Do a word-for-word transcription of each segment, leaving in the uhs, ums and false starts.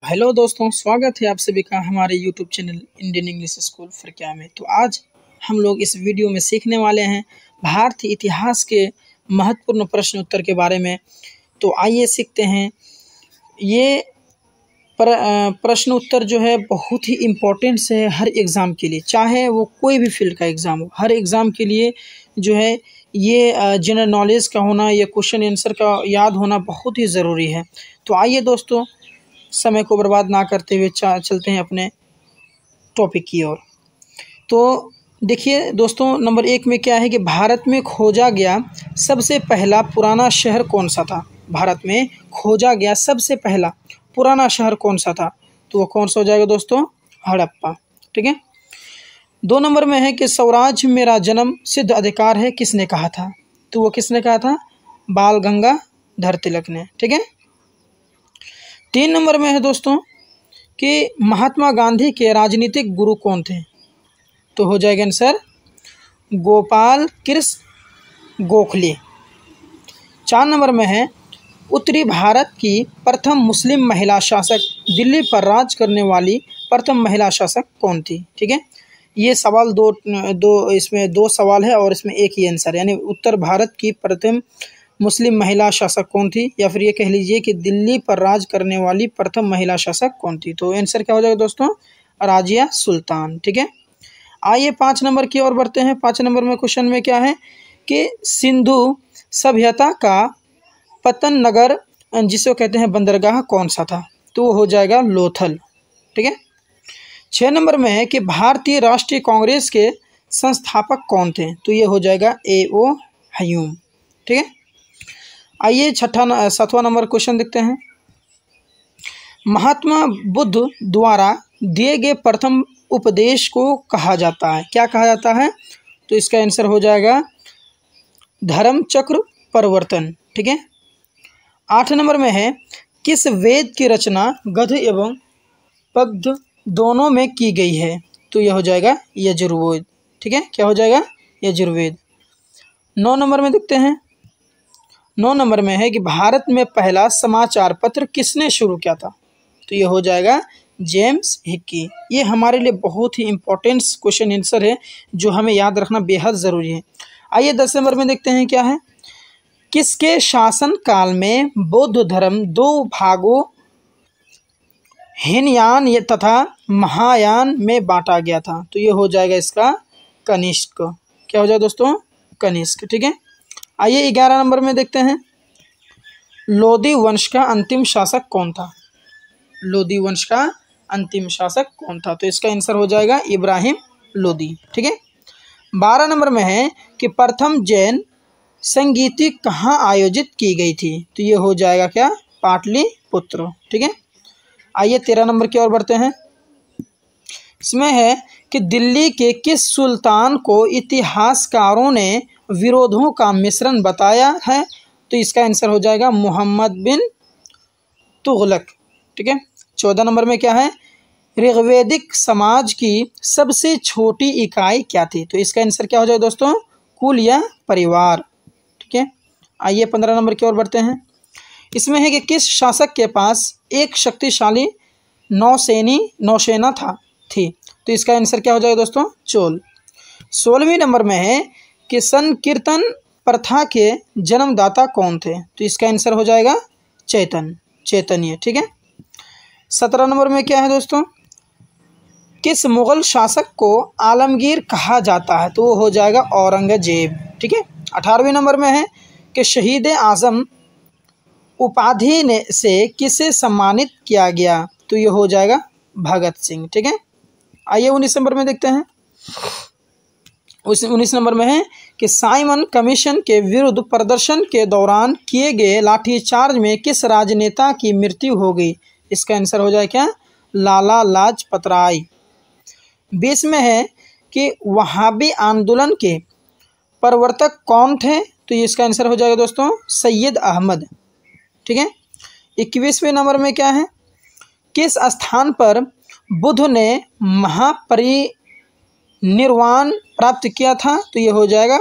Hello दोस्तों, स्वागत है आप सभी का हमारे YouTube channel Indian English school Farakya में। तो आज हम लोग इस वीडियो में सीखने वाले हैं भारतीय इतिहास के महत्वपूर्ण प्रश्न उत्तर के बारे में। तो आइए सीखते हैं। ये प्रश्न उत्तर जो है बहुत ही इम्पोर्टेंट है हर एग्ज़ाम के लिए, चाहे वो कोई भी फील्ड का एग्ज़ाम हो। हर एग्ज़ाम के लिए जो है ये जनरल नॉलेज का होना, ये क्वेश्चन आंसर का याद होना बहुत ही ज़रूरी है। तो आइए दोस्तों, समय को बर्बाद ना करते हुए चलते हैं अपने टॉपिक की ओर। तो देखिए दोस्तों, नंबर एक में क्या है कि भारत में खोजा गया सबसे पहला पुराना शहर कौन सा था। भारत में खोजा गया सबसे पहला पुराना शहर कौन सा था, तो वो कौन सा हो जाएगा दोस्तों? हड़प्पा। ठीक है। दो नंबर में है कि स्वराज मेरा जन्म सिद्ध अधिकार है, किसने कहा था, तो वो किसने कहा था? बाल गंगाधर तिलक ने। ठीक है। तीन नंबर में है दोस्तों कि महात्मा गांधी के राजनीतिक गुरु कौन थे, तो हो जाएगा आंसर गोपाल कृष्ण गोखले। चार नंबर में है उत्तरी भारत की प्रथम मुस्लिम महिला शासक, दिल्ली पर राज करने वाली प्रथम महिला शासक कौन थी। ठीक है। ये सवाल दो दो इसमें दो सवाल है और इसमें एक ही आंसर, यानी उत्तर भारत की प्रथम मुस्लिम महिला शासक कौन थी, या फिर ये कह लीजिए कि दिल्ली पर राज करने वाली प्रथम महिला शासक कौन थी। तो आंसर क्या हो जाएगा दोस्तों? राजिया सुल्तान। ठीक है। आइए पाँच नंबर की ओर बढ़ते हैं। पाँच नंबर में क्वेश्चन में क्या है कि सिंधु सभ्यता का पतन नगर, जिसे कहते हैं बंदरगाह, कौन सा था, तो वो हो जाएगा लोथल। ठीक है। छः नंबर में है कि भारतीय राष्ट्रीय कांग्रेस के संस्थापक कौन थे, तो ये हो जाएगा ए ओ हयूम। ठीक है। आइए छठा सातवां नंबर क्वेश्चन देखते हैं। महात्मा बुद्ध द्वारा दिए गए प्रथम उपदेश को कहा जाता है, क्या कहा जाता है, तो इसका आंसर हो जाएगा धर्म चक्र प्रवर्तन। ठीक है। आठ नंबर में है किस वेद की रचना गद्य एवं पद्य दोनों में की गई है, तो यह हो जाएगा यजुर्वेद। ठीक है। क्या हो जाएगा? यजुर्वेद। नौ नंबर में देखते हैं। नौ नंबर में है कि भारत में पहला समाचार पत्र किसने शुरू किया था, तो ये हो जाएगा जेम्स हिक्की। ये हमारे लिए बहुत ही इम्पोर्टेंट क्वेश्चन आंसर है जो हमें याद रखना बेहद ज़रूरी है। आइए दस नंबर में देखते हैं क्या है। किसके शासन काल में बौद्ध धर्म दो भागों हीनयान तथा महायान में बांटा गया था, तो ये हो जाएगा इसका कनिष्क। क्या हो जाएगा दोस्तों? कनिष्क। ठीक है। आइए ग्यारह नंबर में देखते हैं। लोदी वंश का अंतिम शासक कौन था, लोदी वंश का अंतिम शासक कौन था, तो इसका आंसर हो जाएगा इब्राहिम लोदी। ठीक है। बारह नंबर में है कि प्रथम जैन संगीति कहाँ आयोजित की गई थी, तो ये हो जाएगा क्या? पाटलिपुत्र। ठीक है। आइए तेरह नंबर की ओर बढ़ते हैं। इसमें है कि दिल्ली के किस सुल्तान को इतिहासकारों ने विरोधों का मिश्रण बताया है, तो इसका आंसर हो जाएगा मोहम्मद बिन तुगलक। ठीक है। चौदह नंबर में क्या है, ऋग्वेदिक समाज की सबसे छोटी इकाई क्या थी, तो इसका आंसर क्या हो जाएगा दोस्तों? कुल या परिवार। ठीक है। आइए पंद्रह नंबर की ओर बढ़ते हैं। इसमें है कि किस शासक के पास एक शक्तिशाली नौसेनी नौसेना था थी, तो इसका आंसर क्या हो जाएगा दोस्तों? चोल। सोलहवीं नंबर में है कि संकीर्तन प्रथा के जन्मदाता कौन थे, तो इसका आंसर हो जाएगा चैतन चैतन्य। ठीक है। सत्रह नंबर में क्या है दोस्तों, किस मुगल शासक को आलमगीर कहा जाता है, तो वो हो जाएगा औरंगजेब। ठीक है। अठारहवीं नंबर में है कि शहीद आजम उपाधि ने से किसे सम्मानित किया गया, तो ये हो जाएगा भगत सिंह। ठीक है। आइए उन्नीस नंबर में देखते हैं। उस उन्नीस नंबर में है कि साइमन कमीशन के विरुद्ध प्रदर्शन के दौरान किए गए लाठीचार्ज में किस राजनेता की मृत्यु हो गई, इसका आंसर हो जाए क्या? लाला लाजपत राय। बीस में है कि वहाबी आंदोलन के प्रवर्तक कौन थे, तो इसका आंसर हो जाएगा दोस्तों सैयद अहमद। ठीक है। इक्कीसवें नंबर में क्या है, किस स्थान पर बुद्ध ने महापरिनिर्वाण प्राप्त किया था, तो ये हो जाएगा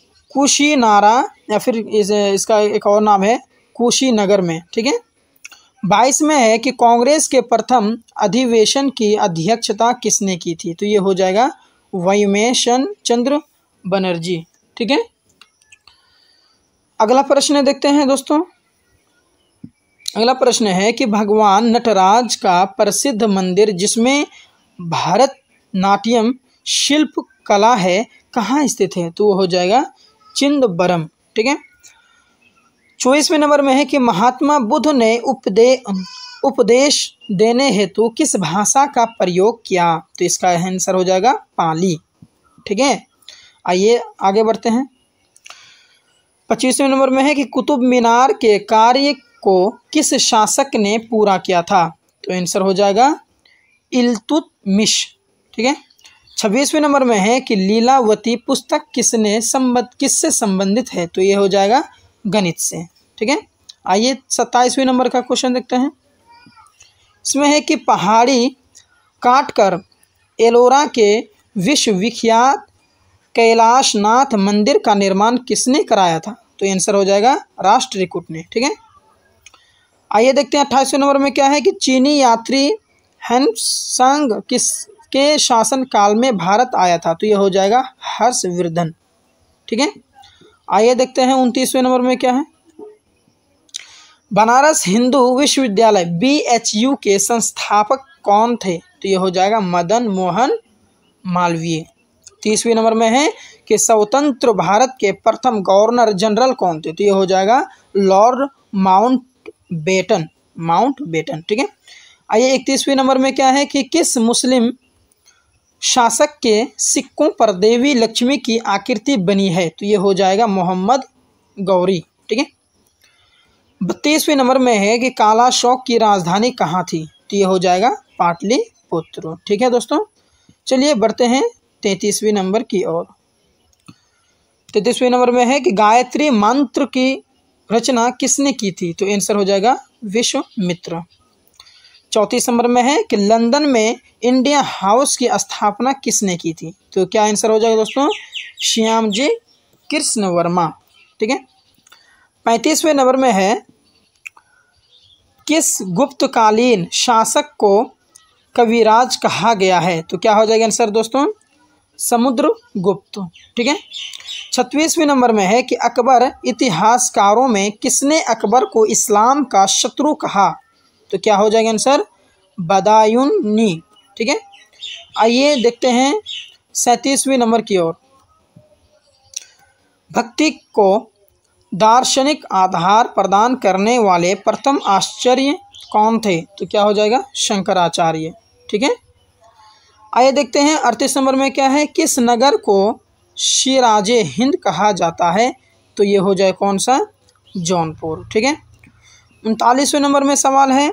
कुशीनारा, या फिर इस, इसका एक और नाम है कुशीनगर में। ठीक है। बाईस में है कि कांग्रेस के प्रथम अधिवेशन की अध्यक्षता किसने की थी, तो ये हो जाएगा वैमेशन चंद्र बनर्जी। ठीक है, अगला प्रश्न देखते हैं दोस्तों। अगला प्रश्न है कि भगवान नटराज का प्रसिद्ध मंदिर जिसमें भरतनाट्यम शिल्प कला है कहाँ स्थित है, तो वो हो जाएगा चिदंबरम। ठीक है, चौबीसवें नंबर में है कि महात्मा बुद्ध ने उपदे उपदेश देने हेतु किस भाषा का प्रयोग किया, तो इसका आंसर हो जाएगा पाली। ठीक है, आइए आगे बढ़ते हैं। पच्चीसवें नंबर में है कि कुतुब मीनार के कार्य को किस शासक ने पूरा किया था, तो आंसर हो जाएगा इल्तुतमिश। ठीक है, छब्बीसवें नंबर में है कि लीलावती पुस्तक किसने संबंध किससे संबंधित है, तो ये हो जाएगा गणित से। ठीक है, आइए सत्ताईसवें नंबर का क्वेश्चन देखते हैं। इसमें है कि पहाड़ी काटकर एलोरा के विश्वविख्यात कैलाशनाथ मंदिर का निर्माण किसने कराया था, तो आंसर हो जाएगा राष्ट्रकूट ने। ठीक है, आइए देखते हैं अट्ठाईसवें नंबर में क्या है कि चीनी यात्री हेनसांग किसके शासन काल में भारत आया था, तो ये हो जाएगा हर्षवर्धन। ठीक है, आइए देखते हैं उनतीसवें नंबर में क्या है। बनारस हिंदू विश्वविद्यालय बी एच यू के संस्थापक कौन थे, तो ये हो जाएगा मदन मोहन मालवीय। तीसवें नंबर में है कि स्वतंत्र भारत के प्रथम गवर्नर जनरल कौन थे, तो ये हो जाएगा लॉर्ड माउंटबेटन माउंटबेटन। ठीक है, आइए इकतीसवें नंबर में क्या है कि किस मुस्लिम शासक के सिक्कों पर देवी लक्ष्मी की आकृति बनी है, तो ये हो जाएगा मोहम्मद गौरी। ठीक है, बत्तीसवें नंबर में है कि काला शौक की राजधानी कहाँ थी, तो ये हो जाएगा पाटलिपुत्र। ठीक है दोस्तों, चलिए बढ़ते हैं तैंतीसवें नंबर की ओर। तैंतीसवें नंबर में है कि गायत्री मंत्र की रचना किसने की थी, तो आंसर हो जाएगा विश्वामित्र। चौंतीस नंबर में है कि लंदन में इंडिया हाउस की स्थापना किसने की थी, तो क्या आंसर हो जाएगा दोस्तों श्यामजी कृष्ण वर्मा। ठीक है, पैंतीसवें नंबर में है किस गुप्तकालीन शासक को कविराज कहा गया है, तो क्या हो जाएगा आंसर दोस्तों समुद्रगुप्त। ठीक है, छत्तीसवें नंबर में है कि अकबर इतिहासकारों में किसने अकबर को इस्लाम का शत्रु कहा, तो क्या हो जाएगा आंसर बदायूनी। ठीक है, आइए देखते हैं सैंतीसवें नंबर की ओर। भक्ति को दार्शनिक आधार प्रदान करने वाले प्रथम आचार्य कौन थे, तो क्या हो जाएगा शंकराचार्य। ठीक है, आइए देखते हैं अड़तीस नंबर में क्या है किस नगर को शिराजे हिंद कहा जाता है, तो ये हो जाए कौन सा जौनपुर। ठीक है, उनतालीसवें नंबर में सवाल है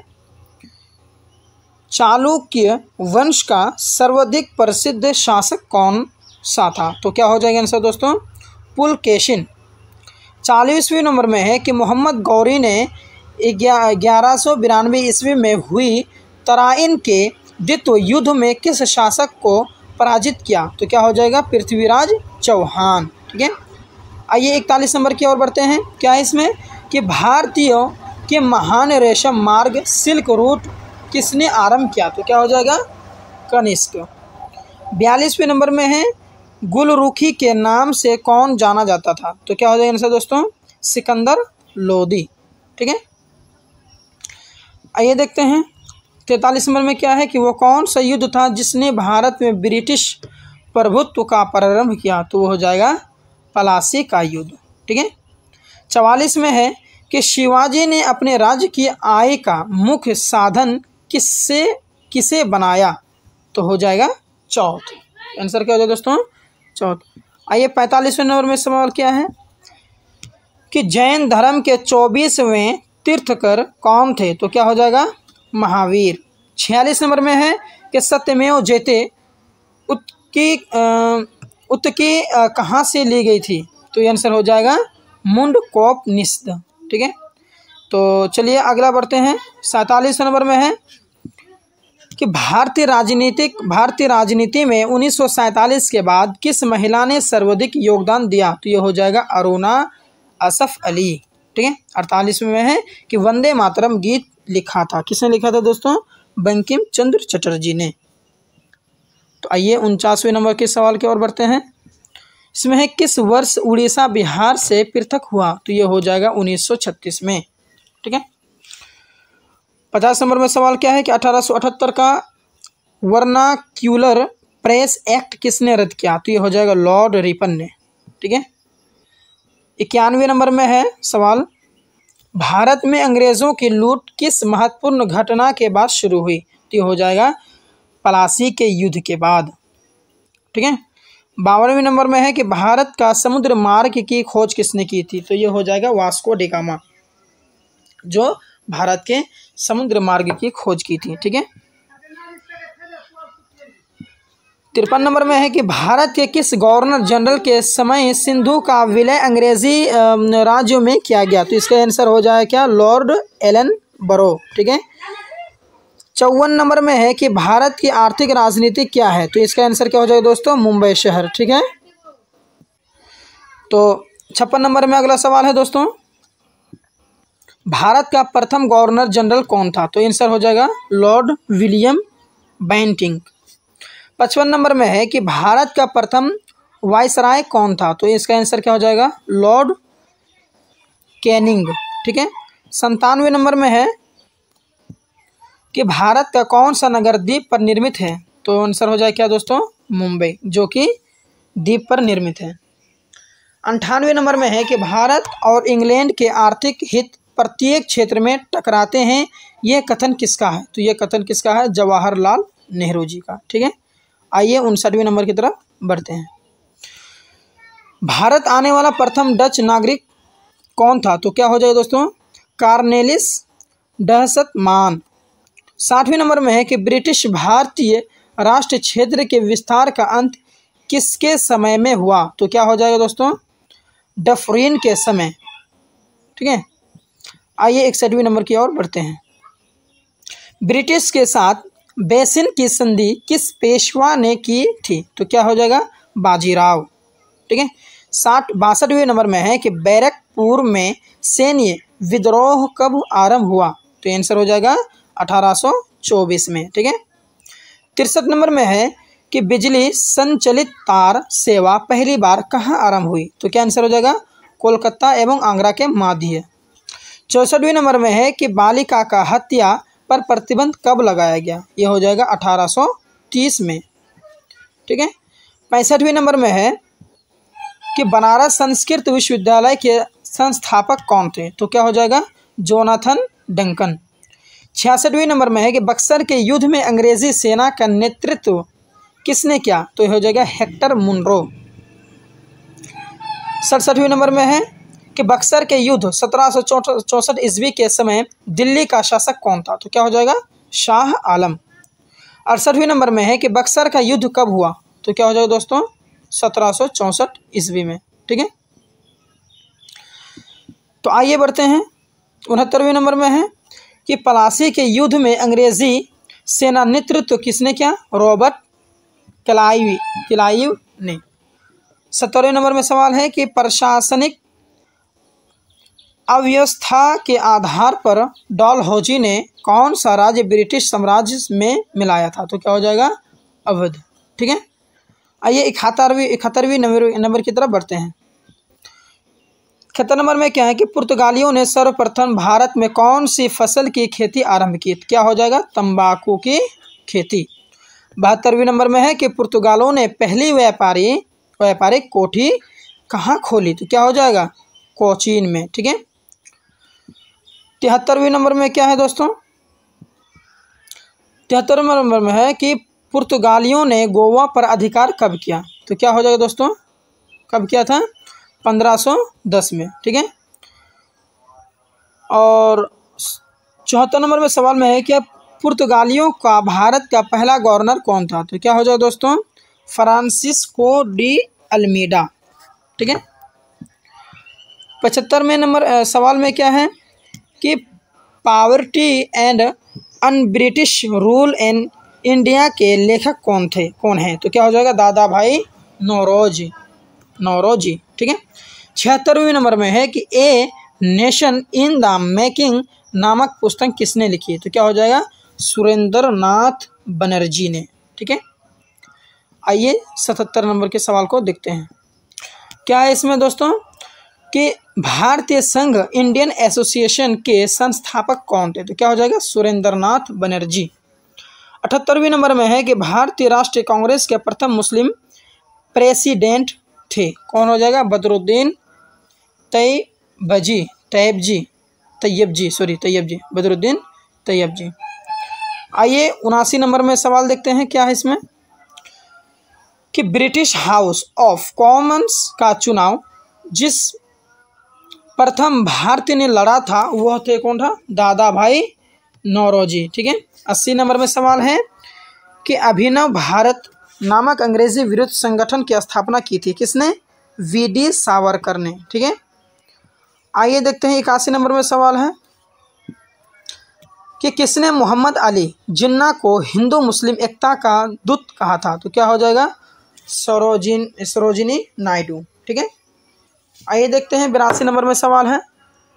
चालुक्य वंश का सर्वाधिक प्रसिद्ध शासक कौन सा था, तो क्या हो जाएगा आंसर दोस्तों पुलकेशिन। चालीसवें नंबर में है कि मोहम्मद गौरी ने ग्यारह सौ बिरानवे ईस्वी में हुई तराइन के द्वितीय युद्ध में किस शासक को पराजित किया, तो क्या हो जाएगा पृथ्वीराज चौहान। ठीक है, आइए इकतालीस नंबर की ओर बढ़ते हैं। क्या है इसमें कि भारतीयों के महान रेशम मार्ग सिल्क रूट किसने आरंभ किया, तो क्या हो जाएगा कनिष्क। बयालीसवें नंबर में है गुलरुखी के नाम से कौन जाना जाता था, तो क्या हो जाएगा आंसर दोस्तों सिकंदर लोदी। ठीक है, आइए देखते हैं तैंतालीस नंबर में क्या है कि वो कौन सा युद्ध था जिसने भारत में ब्रिटिश प्रभुत्व का प्रारंभ किया, तो वो हो जाएगा पलासी का युद्ध। ठीक है, चवालीस में है कि शिवाजी ने अपने राज्य की आय का मुख्य साधन किससे किसे बनाया, तो हो जाएगा चौथ। आंसर क्या हो जाएगा दोस्तों चौथ। आइए पैंतालीसवें नंबर में सवाल क्या है कि जैन धर्म के चौबीसवें तीर्थकर कौन थे, तो क्या हो जाएगा महावीर। छियालीस नंबर में है कि सत्यमेव जयते उत्की उत्की कहाँ से ली गई थी, तो ये आंसर हो जाएगा मुंडकोपनिषद। ठीक है, तो चलिए अगला बढ़ते हैं। सैंतालीस नंबर में है कि भारतीय राजनीतिक भारतीय राजनीति में उन्नीस सौ सैंतालीस के बाद किस महिला ने सर्वाधिक योगदान दिया, तो ये हो जाएगा अरुणा असफ अली। ठीक है, अड़तालीस में है कि वंदे मातरम गीत लिखा था। किसने लिखा था दोस्तों? बंकिम चंद्र चटर्जी ने। तो आइए उनचासवें नंबर के सवाल की ओर बढ़ते हैं। इसमें है किस वर्ष उड़ीसा बिहार से पृथक हुआ? तो ये हो जाएगा उन्नीस सौ छत्तीस में। ठीक है। पचास नंबर में सवाल क्या है कि अठारह सौ अठहत्तर का वर्नाक्यूलर प्रेस एक्ट किसने रद्द किया? तो ये हो जाएगा लॉर्ड रिपन ने। ठीक है। इक्यानवे नंबर में है सवाल, भारत में अंग्रेजों की लूट किस महत्वपूर्ण घटना के बाद शुरू हुई? तो ये हो जाएगा पलासी के युद्ध के बाद। ठीक है। बावनवें नंबर में है कि भारत का समुद्र मार्ग की खोज किसने की थी? तो ये हो जाएगा वास्को डी गामा, जो भारत के समुद्र मार्ग की खोज की थी। ठीक है। तिरपन नंबर में है कि भारत के किस गवर्नर जनरल के समय सिंधु का विलय अंग्रेजी राज्यों में किया गया? तो इसका आंसर हो जाएगा क्या? लॉर्ड एलन बरो। ठीक है। चौवन नंबर में है कि भारत की आर्थिक राजनीति क्या है? तो इसका आंसर क्या हो जाएगा दोस्तों? मुंबई शहर। ठीक है। तो छप्पन नंबर में अगला सवाल है दोस्तों, भारत का प्रथम गवर्नर जनरल कौन था? तो आंसर हो जाएगा लॉर्ड विलियम बेंटिंक। पचपन नंबर में है कि भारत का प्रथम वायसराय कौन था? तो इसका आंसर क्या हो जाएगा? Lord Canning. ठीक है। संतानवे नंबर में है कि भारत का कौन सा नगर द्वीप पर निर्मित है? तो आंसर हो जाएगा क्या दोस्तों? मुंबई, जो कि द्वीप पर निर्मित है। अंठानवे नंबर में है कि भारत और इंग्लैंड के आर्थिक हित प्रत्येक क्षेत्र में टकराते हैं, यह कथन किसका है? तो यह कथन किसका है? जवाहरलाल नेहरू जी का। ठीक है। आइए उनसठवें नंबर की तरफ बढ़ते हैं। भारत आने वाला प्रथम डच नागरिक कौन था? तो क्या हो जाएगा दोस्तों? कार्नेलिस डहसत मान। साठवें नंबर में है कि ब्रिटिश भारतीय राष्ट्र क्षेत्र के विस्तार का अंत किसके समय में हुआ? तो क्या हो जाएगा दोस्तों? डफरिन के समय। ठीक है। आइए इकसठवें नंबर की ओर बढ़ते हैं। ब्रिटिश के साथ बेसिन की संधि किस पेशवा ने की थी? तो क्या हो जाएगा? बाजीराव। ठीक है। साठ बासठवें नंबर में है कि बैरकपुर में सैन्य विद्रोह कब आरंभ हुआ? तो आंसर हो जाएगा अठारह सौ चौबीस में। ठीक है। तिरसठ नंबर में है कि बिजली संचलित तार सेवा पहली बार कहाँ आरंभ हुई? तो क्या आंसर हो जाएगा? कोलकाता एवं आगरा के माध्य। चौसठवें नंबर में है कि बालिका का हत्या पर प्रतिबंध कब लगाया गया? यह हो जाएगा अठारह सौ तीस में। ठीक है। पैंसठवें नंबर में है कि बनारस संस्कृत विश्वविद्यालय के संस्थापक कौन थे? तो क्या हो जाएगा? Jonathan Duncan. छियासठवें नंबर में है कि बक्सर के युद्ध में अंग्रेजी सेना का नेतृत्व किसने किया? तो यह हो जाएगा हेक्टर मुनरो। सड़सठवें नंबर में है कि बक्सर के युद्ध सत्रह सौ चौंसठ ईस्वी के समय दिल्ली का शासक कौन था? तो क्या हो जाएगा? शाह आलम। अड़सठवें नंबर में है कि बक्सर का युद्ध कब हुआ? तो क्या हो जाएगा दोस्तों? सत्रह सौ चौंसठ ईस्वी में। ठीक है। तो आइए बढ़ते हैं। उनहत्तरवें नंबर में है कि पलासी के युद्ध में अंग्रेजी सेना नेतृत्व किसने किया? रॉबर्ट क्लाइव क्लाइव ने। सत्तरवें नंबर में सवाल है कि प्रशासनिक अव्यवस्था के आधार पर डलहौजी ने कौन सा राज्य ब्रिटिश साम्राज्य में मिलाया था? तो क्या हो जाएगा? अवध। ठीक है। आइए इकहत्तरवीं इकहत्तरवीं नंबर नंबर की तरफ बढ़ते हैं। इकहत्तर नंबर में क्या है कि पुर्तगालियों ने सर्वप्रथम भारत में कौन सी फसल की खेती आरंभ की? क्या हो जाएगा? तंबाकू की खेती। बहत्तरवीं नंबर में है कि पुर्तगालों ने पहली व्यापारी व्यापारिक कोठी कहाँ खोली? तो क्या हो जाएगा? कोचीन में। ठीक है। तिहत्तरवीं नंबर में क्या है दोस्तों? तिहत्तर नंबर में है कि पुर्तगालियों ने गोवा पर अधिकार कब किया? तो क्या हो जाएगा दोस्तों? कब किया था? पंद्रह सौ दस में। ठीक है। और चौहत्तर नंबर में सवाल में है कि पुर्तगालियों का भारत का पहला गवर्नर कौन था? तो क्या हो जाएगा दोस्तों? Francisco de Almeida. ठीक है। पचहत्तरवें नंबर सवाल में क्या है कि poverty and un British rule in India के लेखक कौन थे कौन हैं? तो क्या हो जाएगा? दादा भाई नौरोजी नौरोजी। ठीक है। छिहत्तरवें नंबर में है कि a nation in the making नामक पुस्तक किसने लिखी है? तो क्या हो जाएगा? सुरेंद्र नाथ बनर्जी ने। ठीक है, आइए सतहत्तर नंबर के सवाल को देखते हैं। क्या है इसमें दोस्तों कि भारतीय संघ इंडियन एसोसिएशन के संस्थापक कौन थे? तो क्या हो जाएगा? सुरेंद्र नाथ बनर्जी। अठहत्तरवीं नंबर में है कि भारतीय राष्ट्रीय कांग्रेस के प्रथम मुस्लिम प्रेसिडेंट थे। कौन हो जाएगा? बदरुद्दीन तैयबजी तैयब जी तैयब जी सॉरी तैयब जी बदरुद्दीन तैयब जी। आइए उनासी नंबर में सवाल देखते हैं। क्या है इसमें कि ब्रिटिश हाउस ऑफ कॉमन्स का चुनाव जिस प्रथम भारतीय ने लड़ा था वह थे कौन था? दादा भाई नौरोजी। ठीक है, अस्सी नंबर में सवाल है कि अभिनव भारत नामक अंग्रेजी विरुद्ध संगठन की स्थापना की थी किसने? वी डी सावरकर ने। ठीक है, आइए देखते हैं इक्यासी नंबर में सवाल है कि किसने मोहम्मद अली जिन्ना को हिंदू मुस्लिम एकता का दूत कहा था? तो क्या हो जाएगा? सरोजिन सरोजिनी नायडू। ठीक है, आइए देखते हैं बिरासी नंबर में सवाल है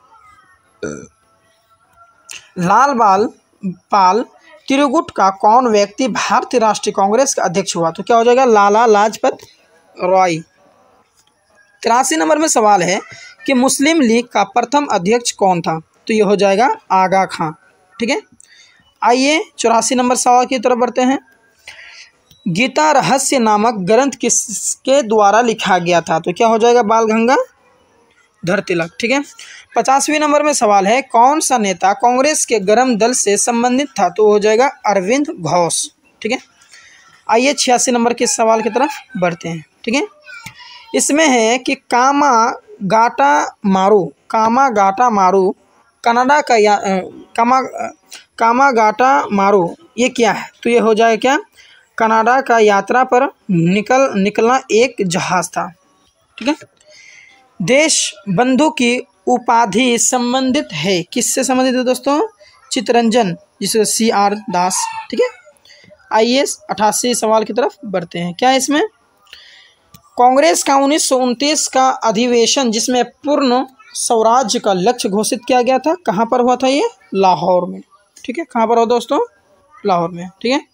लाल बाल पाल तिरुगुट का कौन व्यक्ति भारतीय राष्ट्रीय कांग्रेस का अध्यक्ष हुआ? तो क्या हो जाएगा? लाला लाजपत राय। तिरासी नंबर में सवाल है कि मुस्लिम लीग का प्रथम अध्यक्ष कौन था? तो ये हो जाएगा आगा खां। ठीक है, आइए चौरासी नंबर सवाल की तरफ बढ़ते हैं। गीता रहस्य नामक ग्रंथ किसके द्वारा लिखा गया था? तो क्या हो जाएगा? बाल गंगाधर तिलक। ठीक है, पचासवीं नंबर में सवाल है कौन सा नेता कांग्रेस के गरम दल से संबंधित था? तो हो जाएगा अरविंद घोष। ठीक है, आइए छियासी नंबर के सवाल की तरफ बढ़ते हैं। ठीक है, इसमें है कि कामा गाटा मारू कामा गाटा मारू कनाडा का या कामा कामा गाटा मारू ये क्या है? तो ये हो जाएगा क्या? कनाडा का यात्रा पर निकल निकलना एक जहाज था। ठीक है, देश बंधु की उपाधि संबंधित है किससे संबंधित है दोस्तों? चितरंजन जिसे सी आर दास। ठीक है, आइए अठासी सवाल की तरफ बढ़ते हैं। क्या है इसमें? कांग्रेस का उन्नीस सौ उनतीस का अधिवेशन जिसमें पूर्ण स्वराज्य का लक्ष्य घोषित किया गया था कहाँ पर हुआ था? ये लाहौर में। ठीक है, कहाँ पर हो दोस्तों? लाहौर में। ठीक है,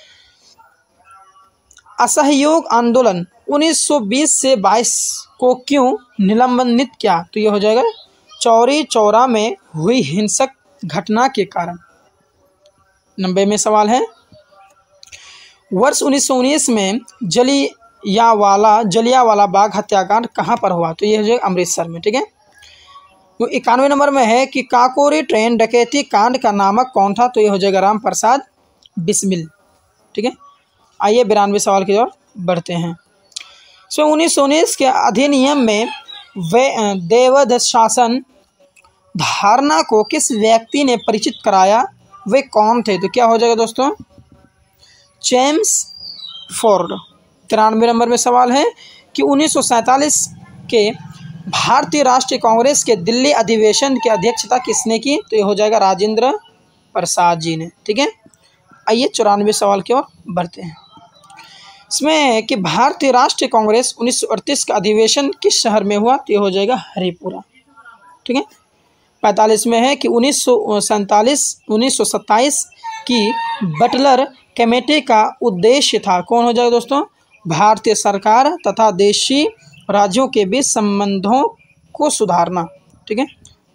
असहयोग आंदोलन उन्नीस सौ बीस से बाईस को क्यों निलंबित किया? तो ये हो जाएगा चौरी चौरा में हुई हिंसक घटना के कारण। नब्बे में सवाल है वर्ष उन्नीस सौ उन्नीस में जलियावाला जलियावाला बाग हत्याकांड कहाँ पर हुआ? तो ये हो जाएगा अमृतसर में। ठीक है, तो इक्यानवे नंबर में है कि काकोरी ट्रेन डकैती कांड का नामक कौन था? तो ये हो जाएगा राम प्रसाद बिस्मिल। ठीक है, आइए बिरानवे सवाल की ओर बढ़ते हैं। सो उन्नीस सौ उन्नीस के अधिनियम में वे देवध शासन धारणा को किस व्यक्ति ने परिचित कराया? वे कौन थे? तो क्या हो जाएगा दोस्तों? James Ford. तिरानवे नंबर में सवाल है कि उन्नीस सौ सैंतालीस के भारतीय राष्ट्रीय कांग्रेस के दिल्ली अधिवेशन की अध्यक्षता किसने की? तो ये हो जाएगा राजेंद्र प्रसाद जी ने। ठीक है, आइए चौरानवे सवाल की ओर बढ़ते हैं। इसमें है कि भारतीय राष्ट्रीय कांग्रेस उन्नीस सौ अड़तीस का अधिवेशन किस शहर में हुआ? तो ये हो जाएगा हरिपुरा। ठीक है, पैंतालीस में है कि उन्नीस सौ सैंतालीस उन्नीस सौ सत्ताईस की बटलर कमेटी का उद्देश्य था। कौन हो जाएगा दोस्तों? भारतीय सरकार तथा देशी राज्यों के बीच संबंधों को सुधारना। ठीक है,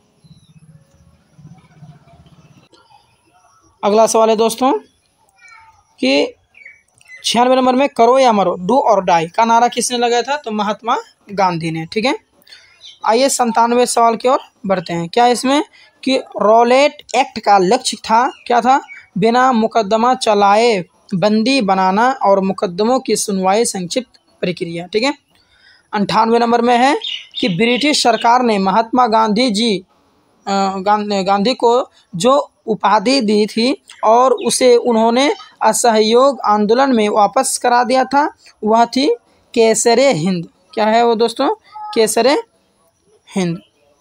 अगला सवाल है दोस्तों कि छियानवे नंबर में करो या मरो डू और डाई का नारा किसने लगाया था? तो महात्मा गांधी ने। ठीक है, आइए संतानवे सवाल की ओर बढ़ते हैं। क्या इसमें कि रॉलेट एक्ट का लक्ष्य था क्या था? बिना मुकदमा चलाए बंदी बनाना और मुकदमों की सुनवाई संक्षिप्त प्रक्रिया। ठीक है, अंठानवे नंबर में है कि ब्रिटिश सरकार ने महात्मा गांधी जी गांधी को जो उपाधि दी थी और उसे उन्होंने असहयोग आंदोलन में वापस करा दिया था वह थी केसरे हिंद। क्या है वो दोस्तों? केसरे हिंद।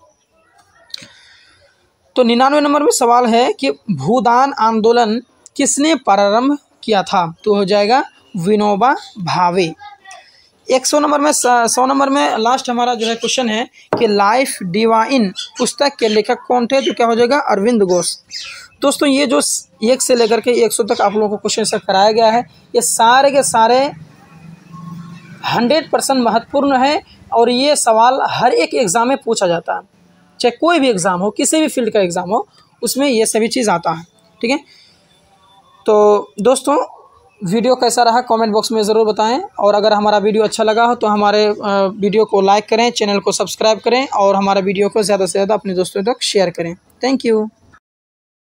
तो निन्यानवे नंबर में सवाल है कि भूदान आंदोलन किसने प्रारंभ किया था? तो हो जाएगा विनोबा भावे। एक सौ नंबर में सौ नंबर में लास्ट हमारा जो है क्वेश्चन है कि लाइफ डिवाइन पुस्तक के लेखक कौन थे, तो क्या हो जाएगा अरविंद घोष। दोस्तों ये जो एक से लेकर के एक सौ तक आप लोगों को क्वेश्चन से कराया गया है, ये सारे के सारे हंड्रेड परसेंट महत्वपूर्ण है और ये सवाल हर एक एग्ज़ाम में पूछा जाता है, चाहे कोई भी एग्ज़ाम हो, किसी भी फील्ड का एग्ज़ाम हो, उसमें ये सभी चीज़ आता है। ठीक है, तो दोस्तों वीडियो कैसा रहा कमेंट बॉक्स में ज़रूर बताएं, और अगर हमारा वीडियो अच्छा लगा हो तो हमारे वीडियो को लाइक करें, चैनल को सब्सक्राइब करें और हमारा वीडियो को ज़्यादा से ज़्यादा अपने दोस्तों तक शेयर करें। Thank you.